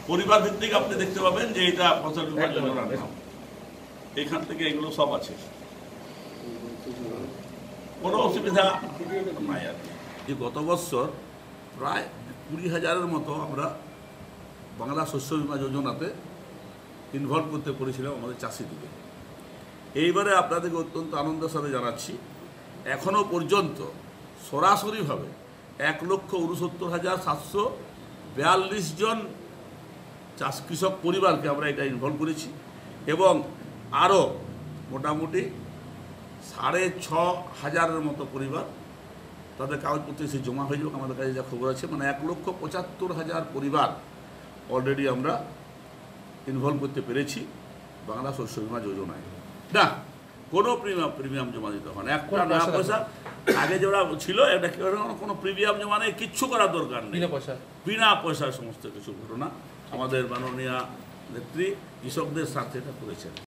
পরিবার ভিত্তিক আপনি দেখতে পাবেন যে এটা ফসল বীমা যোজনার নাম, এখান থেকে এগুলো সব আছে, কোনো অসুবিধা নাই আর কি। যে গত বছর প্রায় 20,000-এর মতো আমরা বাংলা শস্য বীমা যোজনাতে ইনভলভ করতে পেরেছিলাম আমাদের চাষিদিকে। এইবারে আপনাদেরকে অত্যন্ত আনন্দের সাথে জানাচ্ছি, এখনও পর্যন্ত সরাসরিভাবে 1,69,742 জন কৃষক পরিবারকে আমরা এটা ইনভলভ করেছি এবং আরও মোটামুটি 6,500-এর মতো পরিবার তাদের কাগজপত্র এসে জমা হয়ে যাবে। আমাদের কাছে যা খবর আছে, মানে 1,75,000 পরিবার অলরেডি আমরা ইনভলভ করতে পেরেছি বাংলা শস্য বীমা যোজনায়। না, কোনো প্রিমিয়াম জমা দিতে হয় না, একটা নয়া পয়সা। আগে যেটা ছিল এটা কোনো প্রিমিয়াম জমা নেই, কিচ্ছু করার দরকার নেই, বিনা পয়সার সমস্ত কিছু ঘটনা আমাদের মাননীয় নেত্রী কৃষকদের সাথে এটা করেছেন।